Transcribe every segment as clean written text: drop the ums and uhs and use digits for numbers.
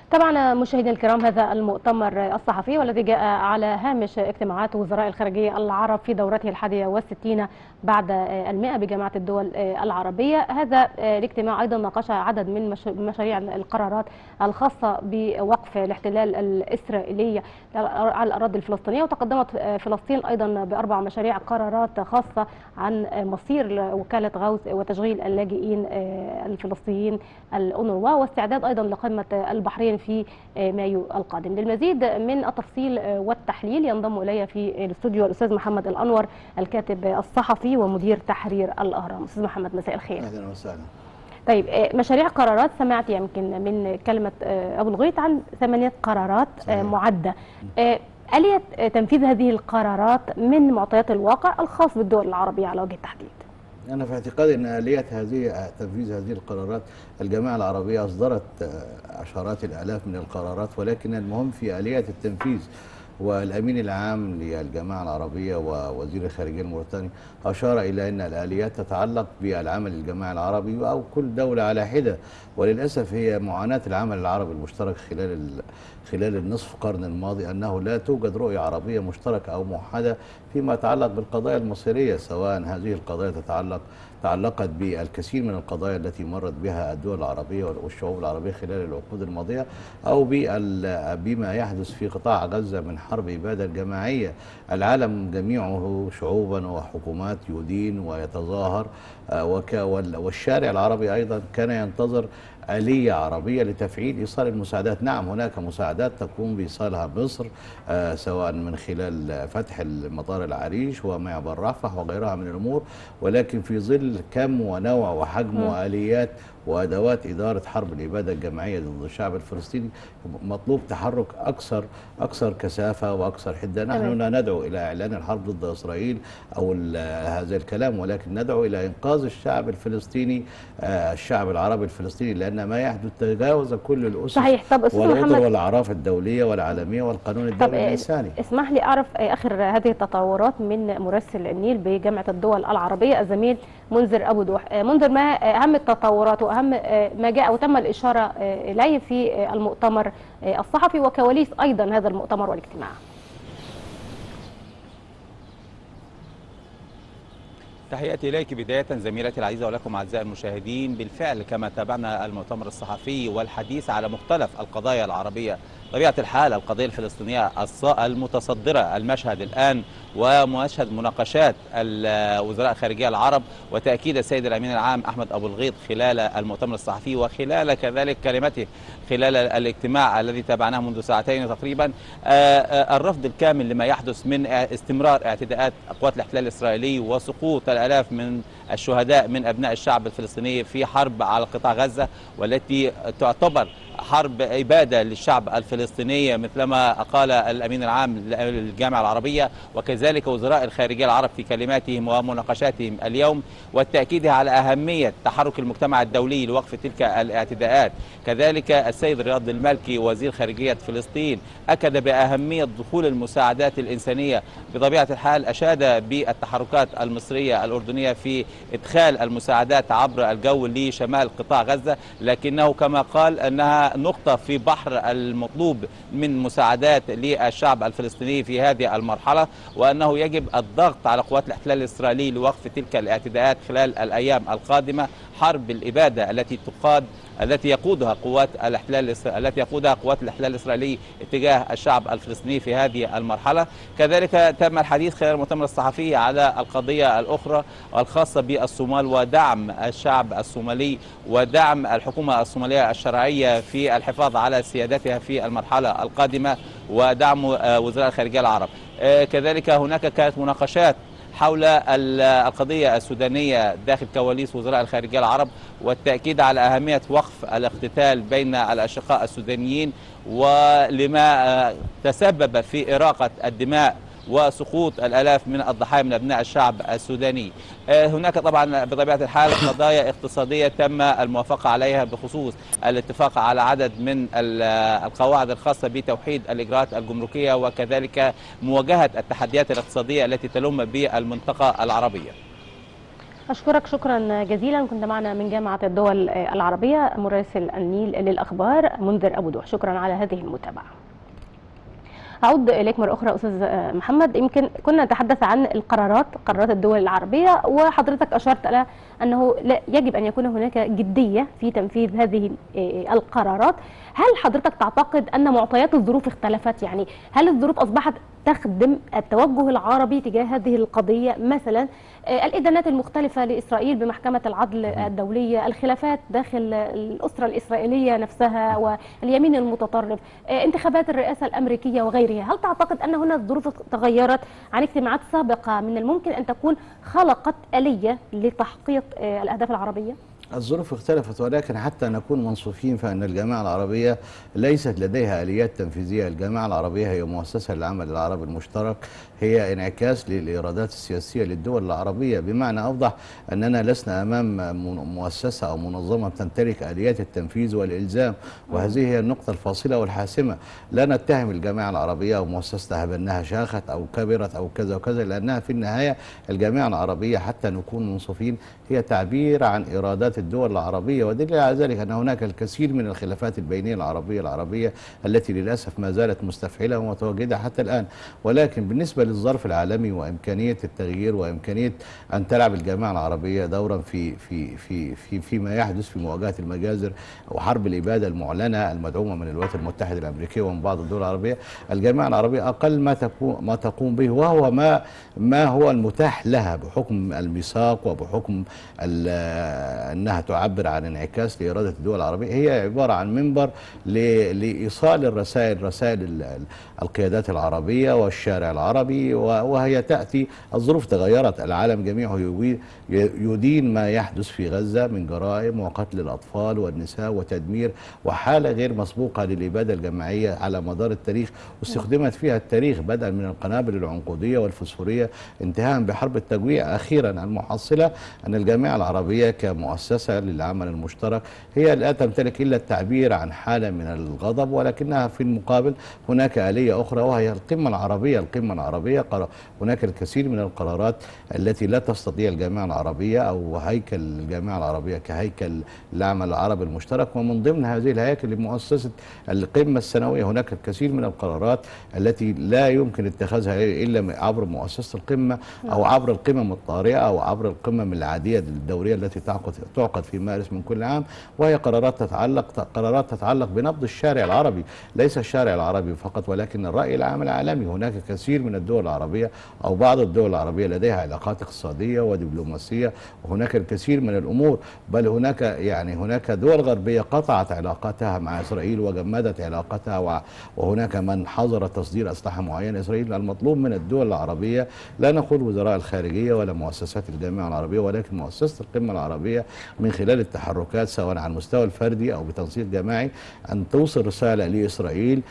طبعا مشاهدينا الكرام، هذا المؤتمر الصحفي والذي جاء على هامش اجتماعات وزراء الخارجية العرب في دورته 61 بعد 100 بجامعة الدول العربية. هذا الاجتماع أيضا ناقش عدد من مشاريع القرارات الخاصة بوقف الاحتلال الإسرائيلي على الأراضي الفلسطينية، وتقدمت فلسطين أيضا بأربع مشاريع قرارات خاصة عن مصير وكالة غوث وتشغيل اللاجئين الفلسطينيين الأونروا، واستعداد أيضا لقمة البحرين في مايو القادم. للمزيد من التفصيل والتحليل ينضم إلي في الاستوديو الأستاذ محمد الأنور، الكاتب الصحفي ومدير تحرير الأهرام. أستاذ محمد، مساء الخير. أهلا وسهلا. طيب، مشاريع قرارات، سمعت يمكن من كلمة أبو الغيط عن 8 قرارات معدة. آلية تنفيذ هذه القرارات من معطيات الواقع الخاص بالدول العربية على وجه التحديد؟ أنا في اعتقادي أن آلية تنفيذ هذه القرارات، الجماعة العربية أصدرت عشرات الآلاف من القرارات، ولكن المهم في آلية التنفيذ. والأمين العام للجماعة العربية ووزير الخارجية الموريتاني أشار إلى أن الآليات تتعلق بالعمل الجماعي العربي أو كل دولة على حدة، وللأسف هي معاناة العمل العربي المشترك خلال النصف قرن الماضي أنه لا توجد رؤية عربية مشتركة أو موحدة فيما يتعلق بالقضايا المصيرية، سواء هذه القضايا تعلقت بالكثير من القضايا التي مرت بها الدول العربية والشعوب العربية خلال العقود الماضية، أو بما يحدث في قطاع غزة من حرب إبادة جماعية. العالم جميعه شعوبا وحكومات يدين ويتظاهر، والشارع العربي أيضا كان ينتظر آلية عربية لتفعيل إيصال المساعدات. نعم، هناك مساعدات تقوم بإيصالها مصر، سواء من خلال فتح المطار العريش ومعبر رفح وغيرها من الأمور، ولكن في ظل كم ونوع وحجم وآليات وأدوات إدارة حرب الإبادة الجماعية ضد الشعب الفلسطيني مطلوب تحرك أكثر كثافة وأكثر حدة. نحن لا ندعو إلى إعلان الحرب ضد إسرائيل أو هذا الكلام، ولكن ندعو إلى إنقاذ الشعب الفلسطيني، الشعب العربي الفلسطيني، لأن ما يحدث تجاوز كل الأسس والإطر والأعراف الدولية والعالمية والقانون الدولي الإنساني. اسمح لي أعرف آخر هذه التطورات من مراسل النيل بجامعة الدول العربية الزميل منذر أبو دوح. منذر، ما أهم التطورات وأهم ما جاء وتم الإشارة إليه في المؤتمر الصحفي وكواليس أيضا هذا المؤتمر والاجتماع؟ تحياتي إليك بداية زميلتي العزيزة ولكم أعزائي المشاهدين. بالفعل كما تابعنا المؤتمر الصحفي والحديث على مختلف القضايا العربية، طبيعة الحال القضية الفلسطينية المتصدرة المشهد الآن، ومشهد مناقشات وزراء الخارجية العرب وتأكيد السيد الأمين العام أحمد أبو الغيط خلال المؤتمر الصحفي وخلال كذلك كلمته خلال الاجتماع الذي تابعناه منذ ساعتين تقريبا، الرفض الكامل لما يحدث من استمرار اعتداءات قوات الاحتلال الإسرائيلي وسقوط الآلاف من الشهداء من أبناء الشعب الفلسطيني في حرب على قطاع غزة، والتي تعتبر حرب إبادة للشعب الفلسطيني مثلما قال الأمين العام للجامعة العربية وكذلك وزراء الخارجية العرب في كلماتهم ومناقشاتهم اليوم، والتأكيد على أهمية تحرك المجتمع الدولي لوقف تلك الاعتداءات. كذلك السيد رياض المالكي وزير خارجية فلسطين أكد بأهمية دخول المساعدات الإنسانية. بطبيعة الحال أشاد بالتحركات المصرية الأردنية في إدخال المساعدات عبر الجو لشمال قطاع غزة، لكنه كما قال أنها نقطة في بحر المطلوب من مساعدات للشعب الفلسطيني في هذه المرحلة، وأنه يجب الضغط على قوات الاحتلال الإسرائيلي لوقف تلك الاعتداءات خلال الأيام القادمة. حرب الإبادة التي يقودها قوات الاحتلال الإسرائيلي اتجاه الشعب الفلسطيني في هذه المرحلة. كذلك تم الحديث خلال المؤتمر الصحفي على القضية الأخرى الخاصة بالصومال ودعم الشعب الصومالي ودعم الحكومة الصومالية الشرعية في الحفاظ على سيادتها في المرحلة القادمة ودعم وزراء الخارجية العرب. كذلك هناك كانت مناقشات حول القضية السودانية داخل كواليس وزراء الخارجية العرب، والتأكيد على أهمية وقف الاقتتال بين الأشقاء السودانيين ولما تسبب في إراقة الدماء وسقوط الآلاف من الضحايا من أبناء الشعب السوداني. هناك طبعا بطبيعة الحال قضايا اقتصادية تم الموافقة عليها بخصوص الاتفاق على عدد من القواعد الخاصة بتوحيد الإجراءات الجمركية وكذلك مواجهة التحديات الاقتصادية التي تلم بالمنطقة العربية. أشكرك شكرا جزيلا. كنت معنا من جامعة الدول العربية مراسل النيل للأخبار منذر أبو دوح، شكرا على هذه المتابعة. أعود إليك مرة أخرى أستاذ محمد. يمكن كنا نتحدث عن قرارات الدول العربية، وحضرتك أشرت إلى أنه لا يجب أن يكون هناك جدية في تنفيذ هذه القرارات. هل حضرتك تعتقد أن معطيات الظروف اختلفت؟ يعني هل الظروف أصبحت تخدم التوجه العربي تجاه هذه القضية؟ مثلا الإدانات المختلفة لإسرائيل بمحكمة العدل الدولية، الخلافات داخل الأسرة الإسرائيلية نفسها واليمين المتطرف، انتخابات الرئاسة الأمريكية وغيرها. هل تعتقد أن هنا الظروف تغيرت عن اجتماعات سابقة من الممكن أن تكون خلقت آلية لتحقيق الأهداف العربية؟ الظروف اختلفت، ولكن حتى نكون منصفين فإن الجامعة العربية ليست لديها آليات تنفيذية. الجامعة العربية هي مؤسسة للعمل العربي المشترك، هي انعكاس للإرادات السياسية للدول العربية. بمعنى أوضح أننا لسنا أمام مؤسسة أو منظمة تمتلك آليات التنفيذ والإلزام، وهذه هي النقطة الفاصلة والحاسمة. لا نتهم الجامعة العربية أو مؤسستها بأنها شاخت أو كبرت أو كذا وكذا، لأنها في النهاية الجامعة العربية حتى نكون منصفين هي تعبير عن إرادات الدول العربية. ودليل على ذلك أن هناك الكثير من الخلافات البينية العربية التي للأسف ما زالت مستفحلة ومتواجدة حتى الآن. ولكن بالنسبة للظرف العالمي وإمكانية التغيير وإمكانية أن تلعب الجامعة العربية دورا فيما يحدث في مواجهة المجازر وحرب الإبادة المعلنة المدعومة من الولايات المتحدة الأمريكية ومن بعض الدول العربية، الجامعة العربية أقل ما تقوم به وهو ما هو المتاح لها بحكم الميثاق وبحكم أنها تعبر عن انعكاس لإرادة الدول العربية. هي عبارة عن منبر لإيصال رسائل القيادات العربية والشارع العربي، وهي تأتي. الظروف تغيرت، العالم جميعه يدين ما يحدث في غزة من جرائم وقتل الأطفال والنساء وتدمير وحالة غير مسبوقة للإبادة الجماعية على مدار التاريخ، واستخدمت فيها التاريخ بدءا من القنابل العنقودية والفسفورية انتهاء بحرب التجويع. أخيرا المحصلة أن الجامعة العربية كمؤسسة للعمل المشترك هي لا تمتلك إلا التعبير عن حالة من الغضب، ولكنها في المقابل هناك آلية أخرى وهي القمة العربية. هناك الكثير من القرارات التي لا تستطيع الجامعة العربية أو هيكل الجامعة العربية كهيكل العمل العربي المشترك، ومن ضمن هذه الهياكل مؤسسة القمة السنوية. هناك الكثير من القرارات التي لا يمكن اتخاذها إلا عبر مؤسسة القمة أو عبر القمم الطارئة أو عبر القمم العادية الدورية التي تعقد في مارس من كل عام، وهي قرارات تتعلق بنبض الشارع العربي، ليس الشارع العربي فقط ولكن الرأي العام العالمي. هناك كثير من الدول العربية أو بعض الدول العربية لديها علاقات اقتصادية ودبلوماسية، وهناك الكثير من الأمور، بل هناك دول غربية قطعت علاقاتها مع إسرائيل وجمدت علاقتها، وهناك من حظر تصدير أسلحة معينة إسرائيل. المطلوب من الدول العربية، لا نقول وزراء الخارجية ولا مؤسسات الجامعة العربية، ولكن مؤسسة القمة العربية من خلال التحركات سواء على المستوى الفردي أو بتنسيق جماعي أن توصل رسالة لإسرائيل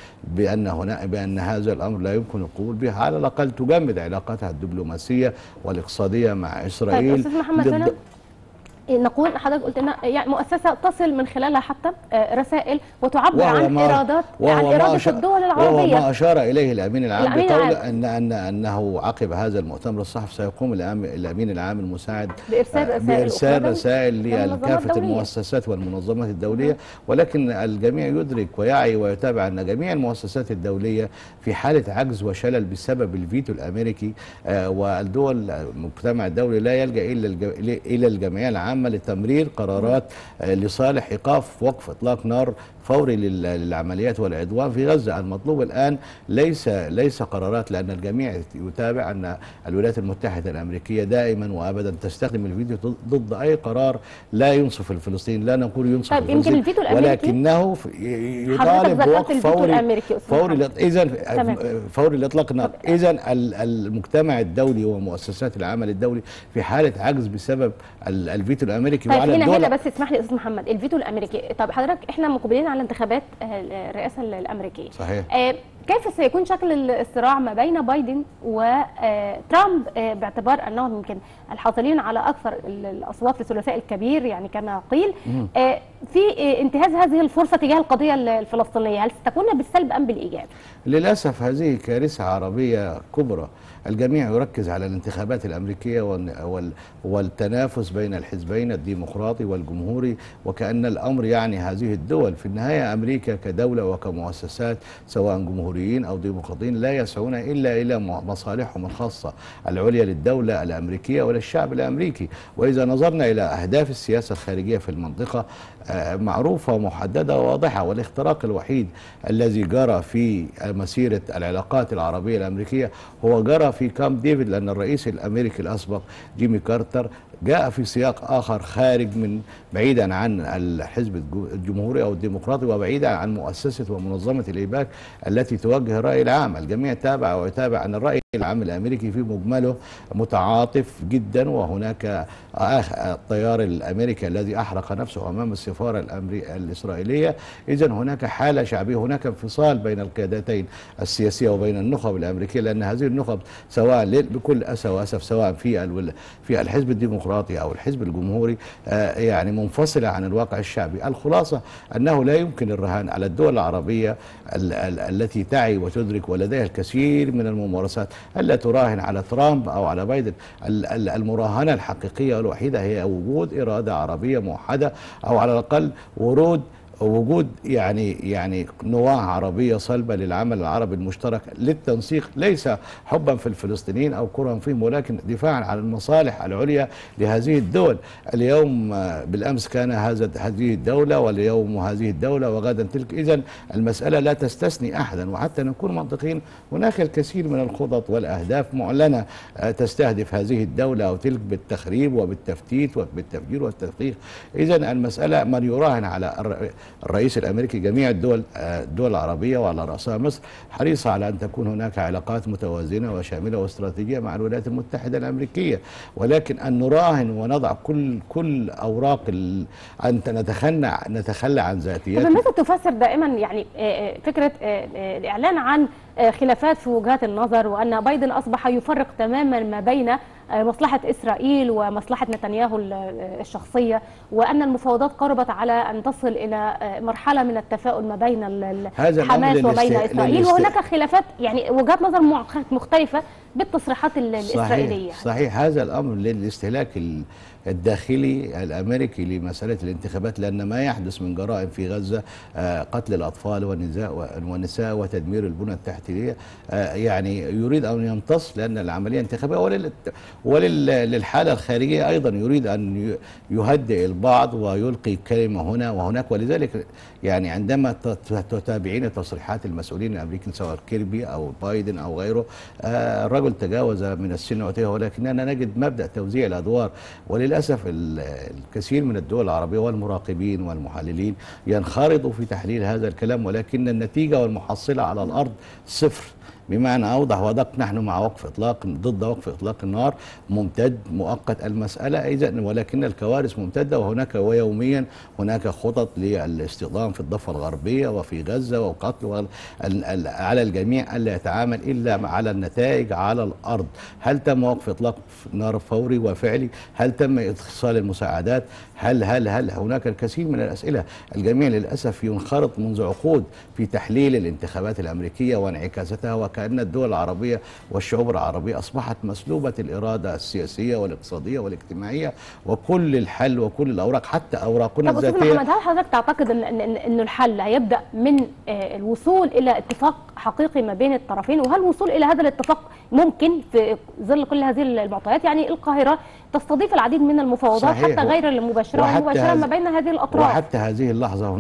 بأن هذا الأمر لا يمكن القبول به، على الأقل تجمد علاقاتها الدبلوماسية والاقتصادية مع إسرائيل. طيب أستاذ محمد، نقول حضرتك قلت ان يعني مؤسسه تصل من خلالها حتى رسائل وتعبر عن ارادات الدول العربيه، وهو ما اشار اليه الامين العام بقول انه عقب هذا المؤتمر الصحفي سيقوم الامين العام المساعد بارسال رسائل لكافه المؤسسات والمنظمات الدوليه. ولكن الجميع يدرك ويعي ويتابع ان جميع المؤسسات الدوليه في حاله عجز وشلل بسبب الفيتو الامريكي، والدول المجتمع الدولي لا يلجا الى الجمعيه العامه لتمرير قرارات لصالح إيقاف وقف إطلاق نار فوري للعمليات والعدوان في غزة. المطلوب الآن ليس قرارات، لأن الجميع يتابع أن الولايات المتحدة الأمريكية دائما وأبدا تستخدم الفيتو ضد أي قرار لا ينصف الفلسطينيين. لا نقول ينصف الفلسطينيين، ولكنه يطالب بوقف فوري لإطلاق النار. إذن المجتمع الدولي ومؤسسات العمل الدولي في حالة عجز بسبب الفيتو الأمريكي. طيب هنا بس اسمح لي أستاذ محمد، الفيتو الأمريكي، طب حضرتك احنا مقبلين على انتخابات الرئاسة الأمريكية. صحيح. كيف سيكون شكل الصراع ما بين بايدن وترامب باعتبار أنهم يمكن الحاصلين على أكثر الأصوات في الثلاثاء الكبير يعني كما قيل في انتهاز هذه الفرصة تجاه القضية الفلسطينية؟ هل ستكون بالسلب أم بالإيجاب؟ للأسف هذه كارثة عربية كبرى. الجميع يركز على الانتخابات الأمريكية والتنافس بين الحزبين الديمقراطي والجمهوري، وكأن الأمر يعني هذه الدول. في النهاية أمريكا كدولة وكمؤسسات سواء جمهوريين أو ديمقراطيين لا يسعون إلا إلى مصالحهم الخاصة العليا للدولة الأمريكية وللشعب الأمريكي. وإذا نظرنا إلى أهداف السياسة الخارجية في المنطقة معروفة ومحددة وواضحة، والاختراق الوحيد الذي جرى في مسيرة العلاقات العربية الأمريكية هو جرى في كامب ديفيد، لأن الرئيس الأمريكي الأسبق جيمي كارتر جاء في سياق آخر خارج من بعيدا عن الحزب الجمهوري أو الديمقراطي وبعيدا عن مؤسسة ومنظمة الإيباك التي توجه الرأي العام. الجميع تابع ويتابع أن الرأي العام الأمريكي في مجمله متعاطف جدا، وهناك الطيار الأمريكي الذي أحرق نفسه أمام السفارة الإسرائيلية. إذن هناك حالة شعبية، هناك انفصال بين القيادتين السياسية وبين النخب الأمريكية، لأن هذه النخب سواء بكل أسى وأسف سواء في الحزب الديمقراطي أو الحزب الجمهوري يعني منفصلة عن الواقع الشعبي. الخلاصة أنه لا يمكن الرهان على الدول العربية التي تعي وتدرك ولديها الكثير من الممارسات ألا تراهن على ترامب أو على بايدن. المراهنة الحقيقية والوحيدة هي وجود إرادة عربية موحدة، أو على الأقل وجود يعني نواة عربية صلبة للعمل العربي المشترك للتنسيق، ليس حبا في الفلسطينيين أو كرها فيهم، ولكن دفاعا عن المصالح العليا لهذه الدول. اليوم بالأمس كان هذه الدولة، واليوم هذه الدولة، وغدا تلك. إذن المسألة لا تستثني أحدا. وحتى نكون منطقيين هناك الكثير من الخطط والأهداف معلنة تستهدف هذه الدولة أو تلك بالتخريب وبالتفتيت وبالتفجير والتدقيق. إذن المسألة من يراهن على الرئيس الأمريكي جميع الدول العربية وعلى رأسها مصر حريصة على أن تكون هناك علاقات متوازنة وشاملة واستراتيجية مع الولايات المتحدة الأمريكية، ولكن أن نراهن ونضع كل أوراق أن نتخلى عن ذاتيات. طب الناس تفسر دائما يعني فكرة الإعلان عن خلافات في وجهات النظر، وأن بايدن أصبح يفرق تماما ما بين مصلحة إسرائيل ومصلحة نتنياهو الشخصية، وأن المفاوضات قربت على أن تصل إلى مرحلة من التفاؤل ما بين حماس وبين إسرائيل، وهناك خلافات يعني وجهات نظر مختلفة بالتصريحات الإسرائيلية. صحيح هذا الأمر للاستهلاك الداخلي الأمريكي لمسألة الانتخابات، لأن ما يحدث من جرائم في غزة قتل الأطفال والنساء وتدمير البنى التحتية يعني يريد أن يمتص، لأن العملية انتخابية، وللحالة الخارجية أيضا يريد أن يهدئ البعض ويلقي كلمة هنا وهناك. ولذلك يعني عندما تتابعين تصريحات المسؤولين الأمريكيين سواء كيربي أو بايدن أو غيره، الرجل تجاوز من السن وتيه، ولكننا نجد مبدأ توزيع الأدوار. وللأسف الكثير من الدول العربية والمراقبين والمحللين ينخرطوا في تحليل هذا الكلام، ولكن النتيجة والمحصلة على الأرض صفر. بمعنى أوضح ودق، نحن مع ضد وقف إطلاق النار ممتد مؤقت المسألة إذن، ولكن الكوارث ممتدة، وهناك ويوميا هناك خطط للاستخدام في الضفة الغربية وفي غزة وقتل على الجميع ألا يتعامل إلا على النتائج على الأرض. هل تم وقف إطلاق نار فوري وفعلي؟ هل تم إدخال المساعدات؟ هل هناك الكثير من الأسئلة. الجميع للأسف ينخرط منذ عقود في تحليل الانتخابات الأمريكية وانعكاساتها، وكأن الدول العربية والشعوب العربية أصبحت مسلوبة الإرادة السياسية والاقتصادية والاجتماعية، وكل الحل وكل الأوراق حتى أوراقنا الذاتية. طب محمد، هل حضرتك تعتقد أن الحل هيبدأ من الوصول إلى اتفاق حقيقي ما بين الطرفين؟ وهل الوصول إلى هذا الاتفاق ممكن في ظل كل هذه المعطيات؟ يعني القاهرة تستضيف العديد من المفاوضات صحيح. حتى غير المباشرة والمباشرة ما بين هذه الأطراف. وحتى هذه اللحظة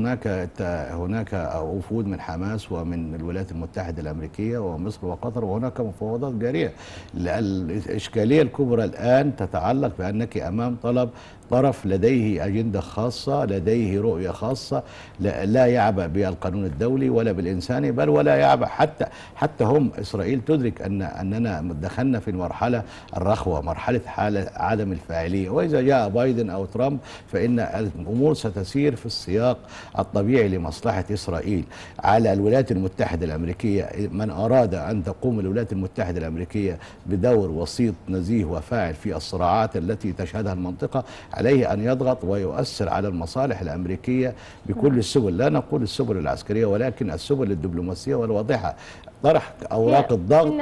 هناك وفود من حماس ومن الولايات المتحدة الأمريكية ومصر وقطر، وهناك مفاوضات جارية. الإشكالية الكبرى الآن تتعلق بأنك أمام طلب طرف لديه أجندة خاصة، لديه رؤية خاصة، لا يعبأ بالقانون الدولي ولا بالإنساني، بل ولا يعبأ حتى هم إسرائيل تدرك أننا دخلنا في مرحلة الرخوة، مرحلة حالة عدم الفاعلية. وإذا جاء بايدن أو ترامب فإن الأمور ستسير في السياق الطبيعي لمصلحة إسرائيل. على الولايات المتحدة الأمريكية، من أراد أن تقوم الولايات المتحدة الأمريكية بدور وسيط نزيه وفاعل في الصراعات التي تشهدها المنطقة، عليه أن يضغط ويؤثر على المصالح الأمريكية بكل السبل، لا نقول السبل العسكرية ولكن السبل الدبلوماسية والواضحة. طرح أوراق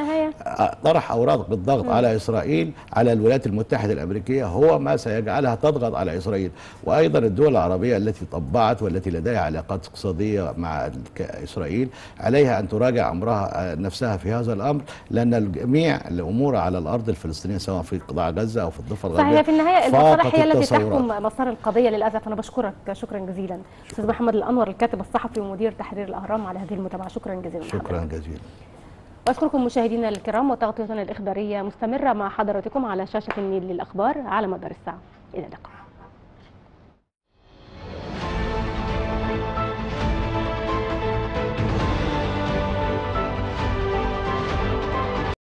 الضغط على إسرائيل، على الولايات المتحدة الأمريكية، هو ما سيجعلها تضغط على إسرائيل. وأيضا الدول العربية التي طبعت والتي لديها علاقات اقتصادية مع إسرائيل عليها أن تراجع أمرها نفسها في هذا الأمر، لأن الجميع الأمور على الأرض الفلسطينية سواء في قطاع غزة أو في الضفة الغربية صحيح، في النهاية المصالح هي التي التصورات. تحكم مسار القضية للأسف. أنا بشكرك شكرا جزيلا أستاذ محمد الأنور، الكاتب الصحفي ومدير تحرير الأهرام، على هذه المتابعة. شكرا جزيلا. شكرا جزيلا. وأشكركم مشاهدينا الكرام، وتغطيتنا الإخبارية مستمرة مع حضراتكم على شاشة النيل للأخبار على مدار الساعة. إلى اللقاء.